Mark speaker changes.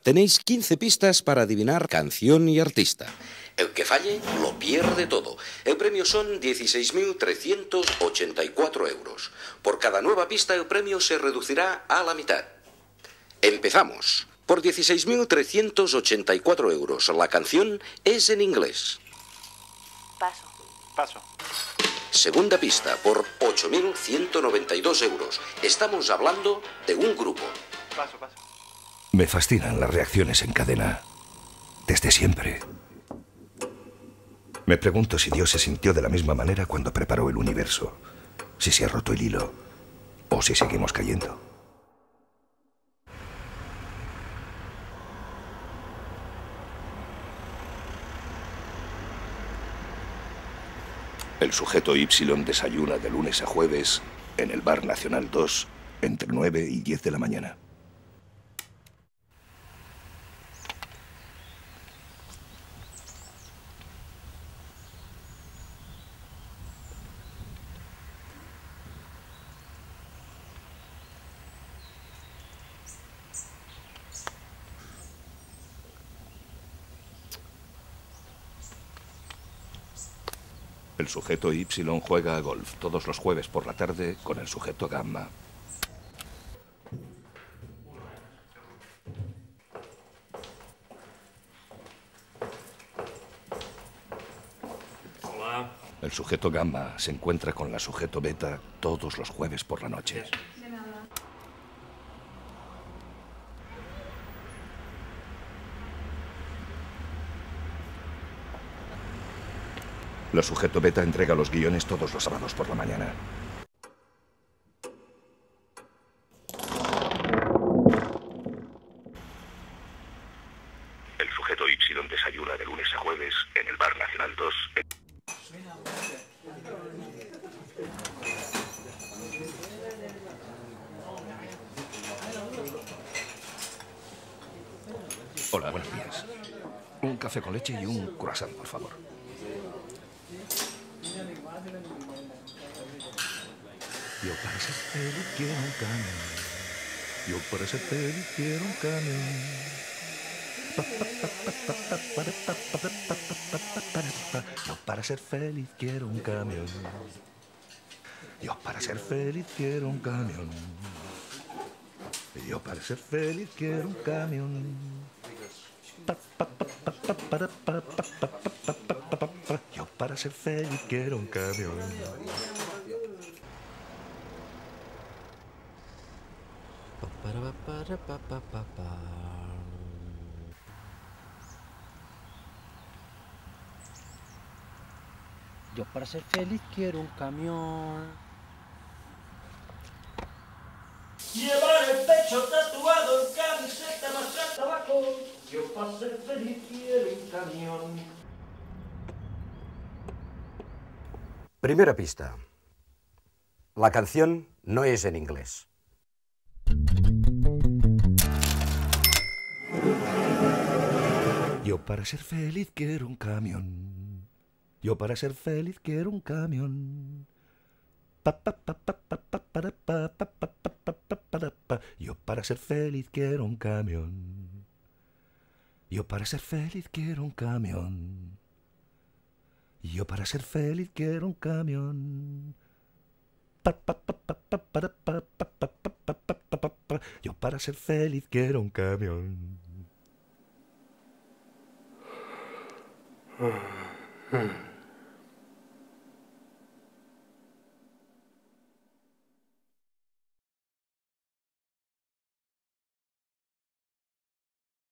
Speaker 1: Tenéis 15 pistas para adivinar canción y artista. El que falle lo pierde todo. El premio son 16.384 euros. Por cada nueva pista el premio se reducirá a la mitad. Empezamos. Por 16.384 euros, la canción es en inglés.
Speaker 2: Paso.
Speaker 3: Paso.
Speaker 1: Segunda pista, por 8.192 euros. Estamos hablando de un grupo.
Speaker 3: Paso, paso.
Speaker 4: Me fascinan las reacciones en cadena. Desde siempre. Me pregunto si Dios se sintió de la misma manera cuando preparó el universo. Si se ha roto el hilo. O si seguimos cayendo. El sujeto Y desayuna de lunes a jueves en el Bar Nacional 2 entre 9 y 10 de la mañana. El sujeto Y juega a golf todos los jueves por la tarde con el sujeto Gamma.
Speaker 5: Hola.
Speaker 4: El sujeto Gamma se encuentra con la sujeto Beta todos los jueves por la noche.
Speaker 2: De nada.
Speaker 4: La sujeto Beta entrega los guiones todos los sábados por la mañana. El sujeto Y desayuna de lunes a jueves en el Bar Nacional 2. Hola, buenos días. Un café con leche y un croissant, por favor. Yo para ser feliz quiero un camión. Yo para ser feliz quiero un camión. Yo para ser feliz quiero un camión. Yo para ser feliz quiero un camión. Yo para ser feliz quiero un camión. Yo para ser feliz quiero un camión.
Speaker 6: Yo para ser feliz quiero un camión.
Speaker 7: Llevar el pecho tatuado en camiseta más tabaco. Yo para ser feliz quiero un camión.
Speaker 1: Primera pista. La canción no es en inglés.
Speaker 4: Yo para ser feliz quiero un camión. Yo para ser feliz quiero un camión. Yo para ser feliz quiero un camión. Yo para ser feliz quiero un camión. Yo para ser feliz quiero un camión. Yo para ser feliz quiero un camión.